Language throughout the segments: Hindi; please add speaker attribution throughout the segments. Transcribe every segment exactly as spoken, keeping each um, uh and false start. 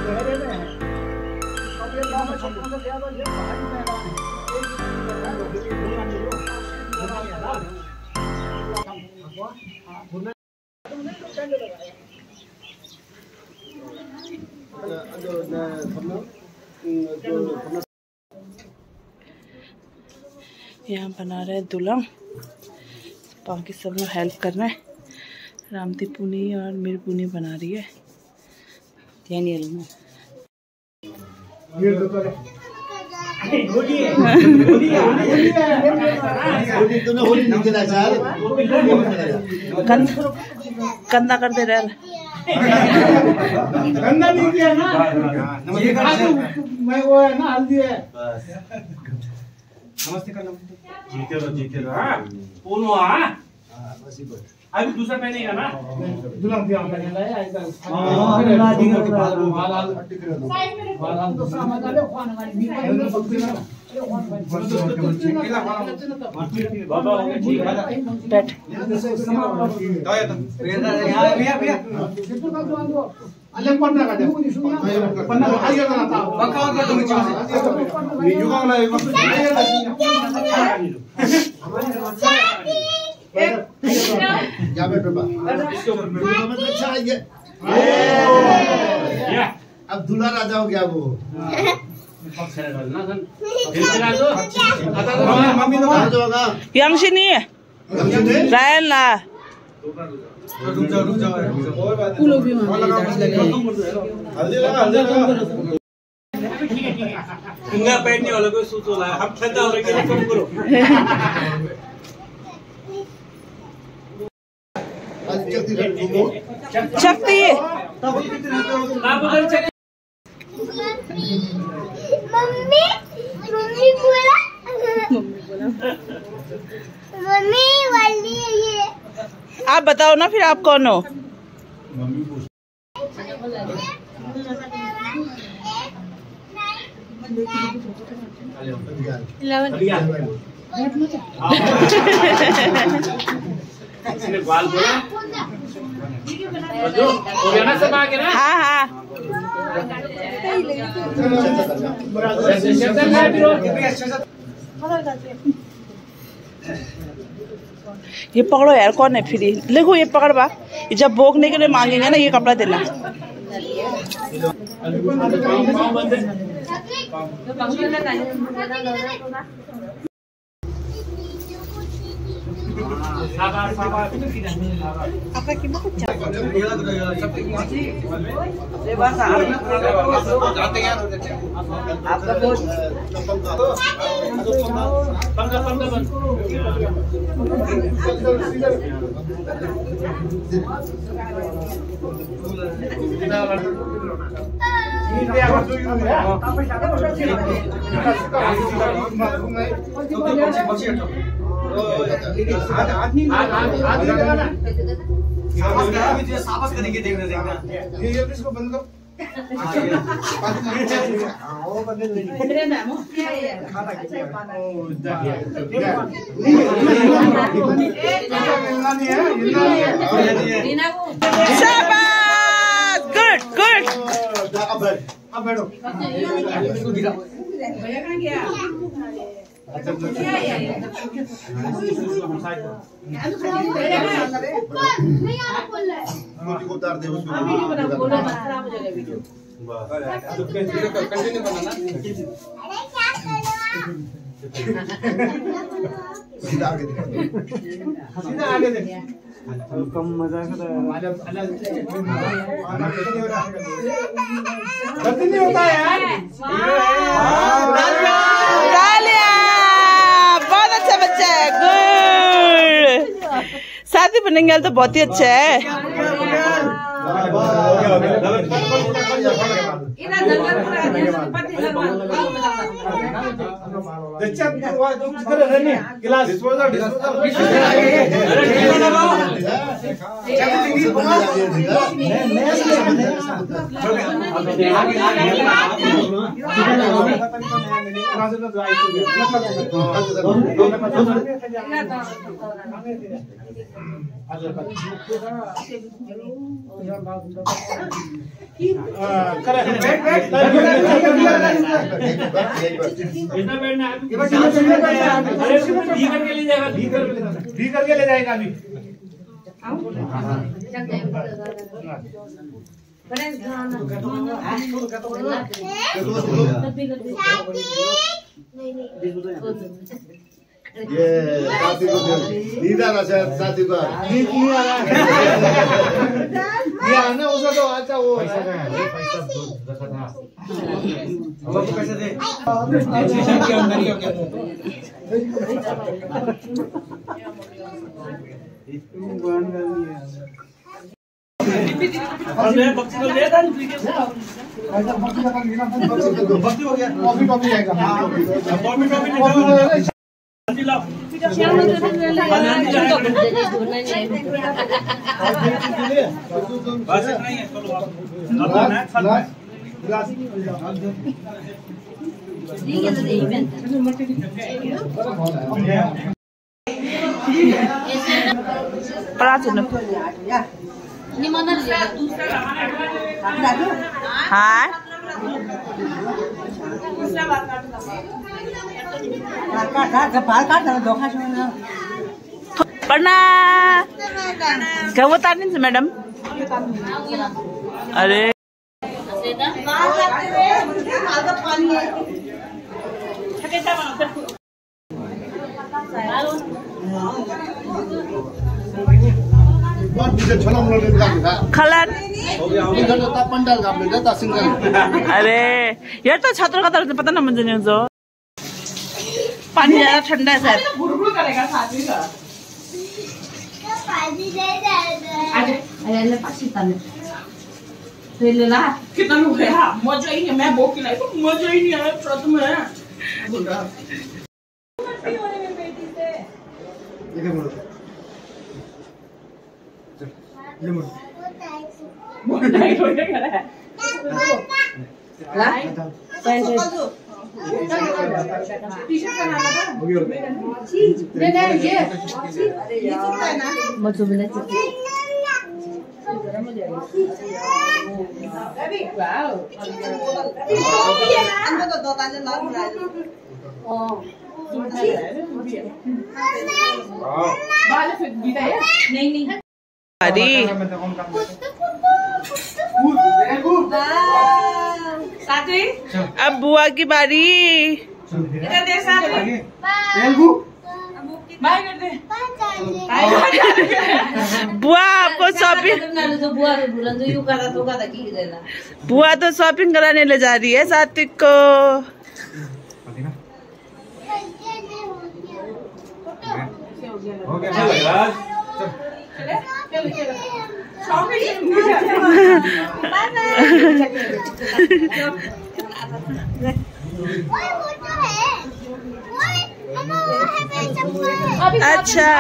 Speaker 1: यहाँ बना रहे दुल्हन, बाकी सब लोग हेल्प कर रहे हैं। रामती पुनी और मीर पुनी बना रही है। कंधा करते रह
Speaker 2: गंदा नहीं किया ना, मैं वो है ना हल्दी है। नमस्ते कर, नमस्ते। जीते रहो, जीते रहो। हाँ पूर्ण हुआ। हाँ अभी दूसरा पहनेगा ना, दुल्हन भी हम पहनेगा है। ऐसा हाँ ना जी का बाल बाल बाल बाल दूसरा मजा ले खाने वाली भी बाबा हो गया। ठीक है
Speaker 1: बैठ।
Speaker 2: भैया भैया अलग पन्ना का दे, पन्ना आइए ना था पक्का और कर दूंगी चाहे युवा वाला युवा क्या बैठ बाबा इसके ऊपर अच्छा ये अब दूल्हा राजा हो गया वो। मम्मी तो कहाँ जाओगा?
Speaker 1: यंशी नहीं है, रायल ना।
Speaker 2: रुक जाओ रुक जाओ फूलों भी हल्दी लगा हल्दी लगा फिंगर बैठने वालों को सूट हो रहा है। हम ठंडा हो रहे हैं कम करो।
Speaker 1: शक्ति
Speaker 3: मम्मी मम्मी बोला मम्मी वाली है ये।
Speaker 1: आप बताओ ना फिर आप कौन हो?
Speaker 2: इसने बाल बोला जो हो गया ना सब आगे ना।
Speaker 1: हाँ हाँ ये पकड़ो यार, कौन है फिर? देखो ये पकड़ बा, ये जब भोगने के लिए मांगेंगे ना ये कपड़ा देना।
Speaker 2: साबस करेंगे देखना देखना ये ये इसको बंद करो।
Speaker 1: शाबाश, गुड गुड।
Speaker 2: अब बैठो। उतार दे उसको। कंटिन्यू करना ना। सीधा आगे देख, सीधा आगे देख। कम मजाक है। गलती नहीं होता यार।
Speaker 1: शादी बनेंगे तो बहुत ही अच्छा है।
Speaker 2: भी करके ले जाएगा अभी।
Speaker 4: ये साथी को दीदा ना साथी को ये आना उसका तो अच्छा वो
Speaker 2: पैसा का है, पैसा रखा था। अब आपको पैसे दे। क्या अंदर ही हो गया? बक्सी को ले था बक्सी हो गया। कॉफी कॉफी जाएगा। कॉफी कॉफी दिलाओ। बस नहीं है चलो
Speaker 1: हाँ पढ़ना क्या वो तार नहीं मैडम। अरे खलत अरे यार तो छात्रों का तरफ से पता ना मुझे नहीं जो पानी ज्यादा ठंडा है सर बुरबुर करेगा साथ में
Speaker 3: पानी दे दे
Speaker 1: अरे अरे पासी तने ले ला कितना लोग है हां मजा ही नहीं मैं वो खिलाई तो मजा ही नहीं आया प्रथम है बोल रहा छुट्टी होने में बेटी से ये बोलो ये बोलो बहुत टाइट हो गया है ला पैंट टी-शर्ट पहना था नहीं नहीं ये ये चुपता है ना मजो मिला गरम हो जाएगा अभी वाओ अंदर तो दो ताले लाल रहा है ओ बाल फिर गीता है नहीं नहीं अरे साथी अब बुआ की बारी इधर देख साथी बाय कर दे बुआ आपको शॉपिंग बुआ तो शॉपिंग कराने ले जा रही है साथी को।
Speaker 2: हो गया
Speaker 1: अच्छा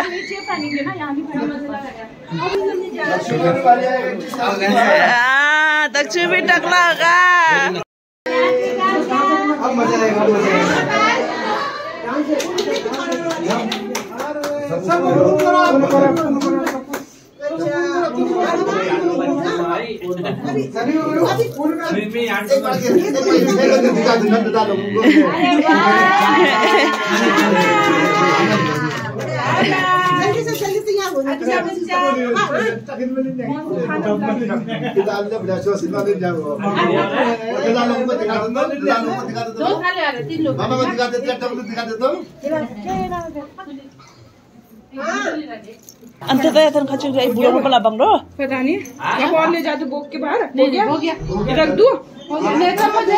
Speaker 1: हाँ दक्षिण भी टकला होगा। अंत तो यार खच्चू जाए बुरा को लाबंग रो
Speaker 5: पता नहीं क्या और ले जा तू बोक के बाहर हो गया हो गया रख दूं ले कर मुझे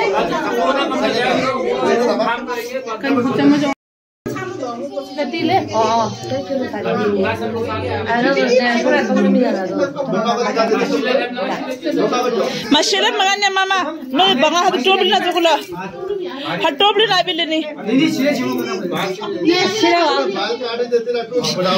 Speaker 5: चम्मच गति ले हां
Speaker 1: मशले मगाने मामा मैं बंगा हाथ टोपली ना चुकला हाथ टोपली ना भी लेनी
Speaker 2: नहीं छिरे छिरो
Speaker 1: ये छिरे
Speaker 4: बाल काट देते ना टोप बढ़ाओ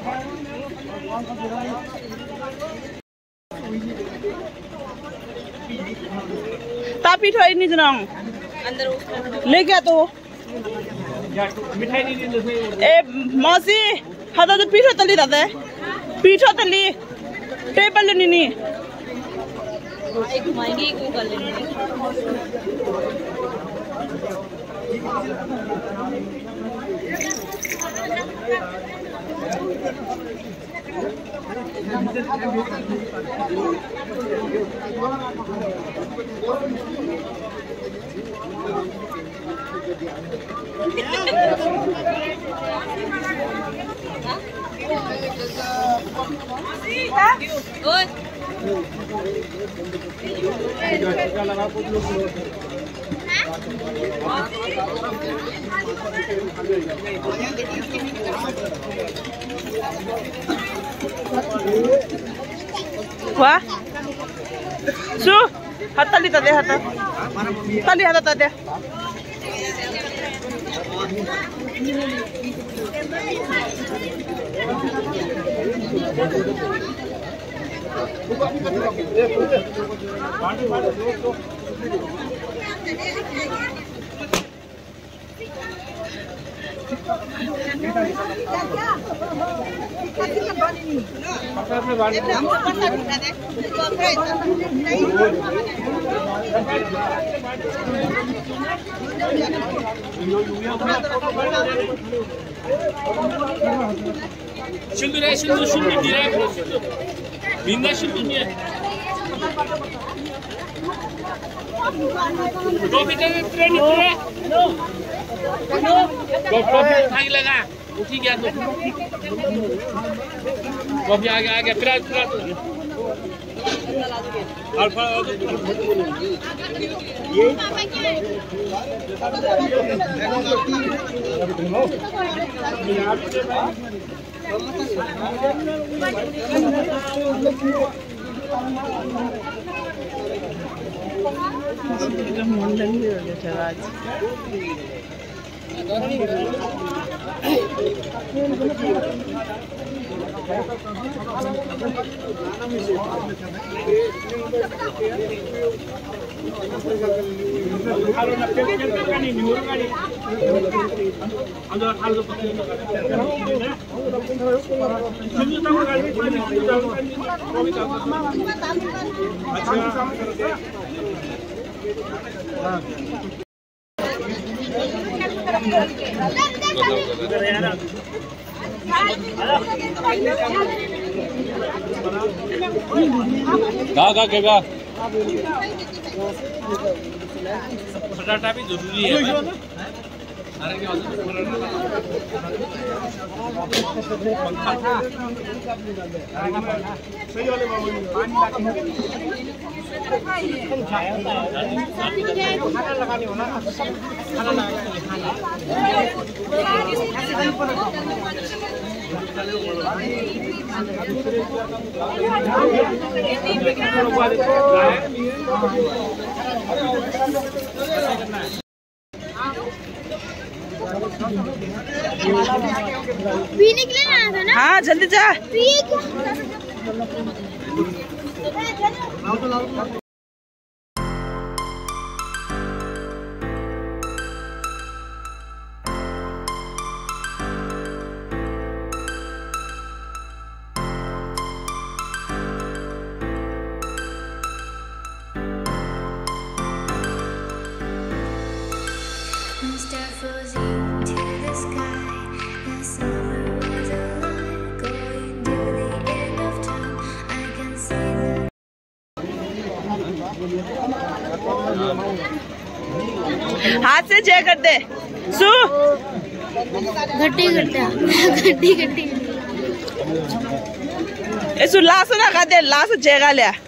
Speaker 5: तापीठ है नहीं जनंग ले गया तो
Speaker 2: मिठाई नहीं दी
Speaker 5: ए मौसी हदा तो पीठो तली दादा पीठो तली टेबल नहीं नहीं एक घुमाएंगे एक कर लेंगे Wah, su, hatta li tade hatta, tali hatta tade.
Speaker 2: Şimdi ne şimdi şimdi direkt binda şimdi niye? Kopi tadi tren itu. Kopi lagi lagi. उठी गया तो कॉफी आगे आगे फिर फिर अल्फा ये गा गा के गा पटाटा भी जरूरी है अरे क्या सही वाले पानी लगाने वाला खाना
Speaker 3: पीने के लिए आया था ना?
Speaker 5: हाँ जल्दी जा।
Speaker 3: पिए क्या?
Speaker 5: हाथ से जय कर दे सु
Speaker 3: गट्टी गट्टा गट्टी गट्टी
Speaker 5: सु लास ना खा दे लास जय का लिया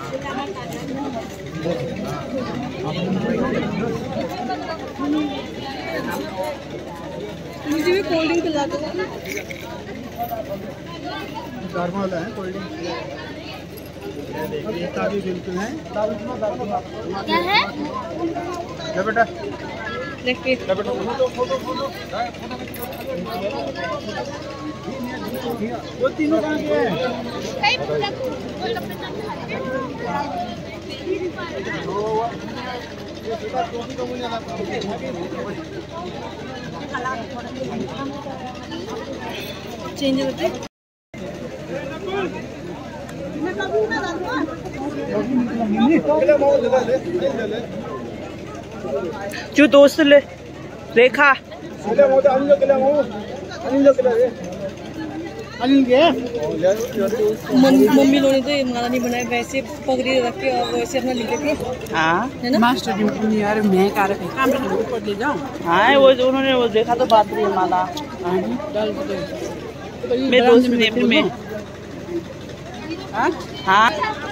Speaker 5: मुझे भी कोल्ड ड्रिंक पिला दो
Speaker 4: नॉर्मल है कोल्ड ड्रिंक देखिए ताज़ी बिल्कुल है
Speaker 3: क्या है?
Speaker 4: ले बेटा
Speaker 5: देखिए
Speaker 4: ले बेटा फोटो फोटो फोटो
Speaker 2: वो तीनों कहाँ के हैं?
Speaker 5: चेंज होते जो दोस्त ले रेखा मम्मी लोगों ने तो माला नहीं बनाया, वैसे पगड़ी रख के और वैसे अपना लिखे थे। हाँ है ना मास्टर जी यार मैं कार पे काम ऊपर ले जाऊं। हाँ वो उन्होंने वो देखा तो बात रही माला मैं दोस्त ने फिर मैं हाँ हाँ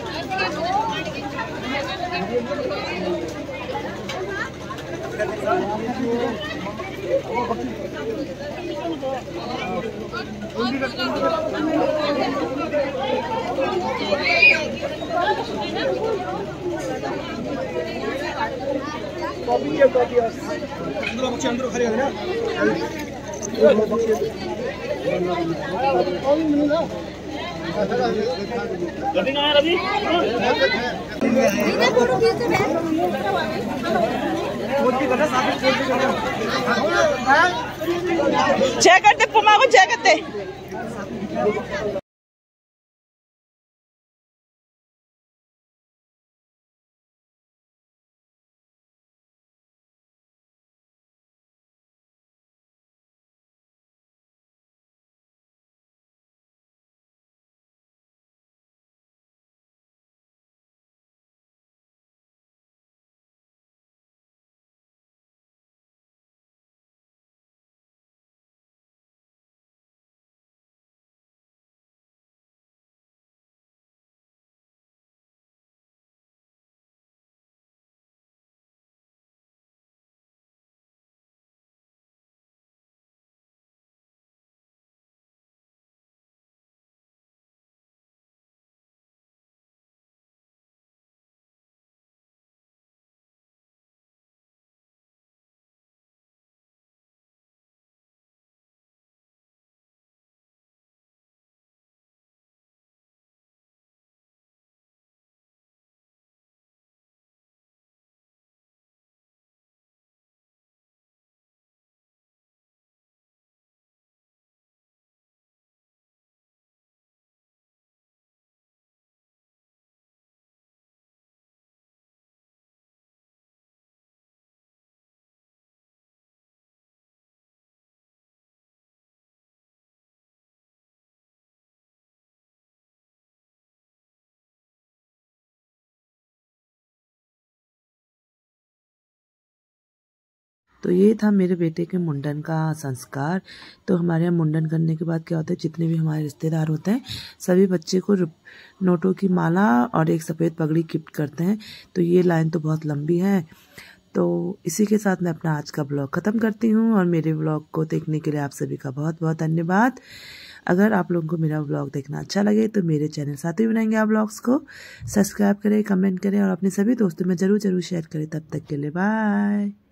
Speaker 2: कॉपी क्या कॉपी अंदर बच्चे अंदर खड़े हैं ना कभी ना रवि
Speaker 5: चेक करते पुमा को चेक करते
Speaker 6: तो ये था मेरे बेटे के मुंडन का संस्कार। तो हमारे यहाँ मुंडन करने के बाद क्या होता है, जितने भी हमारे रिश्तेदार होते हैं सभी बच्चे को नोटों की माला और एक सफ़ेद पगड़ी गिफ्ट करते हैं। तो ये लाइन तो बहुत लंबी है। तो इसी के साथ मैं अपना आज का ब्लॉग ख़त्म करती हूँ और मेरे ब्लॉग को देखने के लिए आप सभी का बहुत बहुत धन्यवाद। अगर आप लोगों को मेरा ब्लॉग देखना अच्छा लगे तो मेरे चैनल साथी बनाएंगे आप ब्लॉग्स को सब्सक्राइब करें, कमेंट करें और अपने सभी दोस्तों में ज़रूर ज़रूर शेयर करें। तब तक के लिए बाय।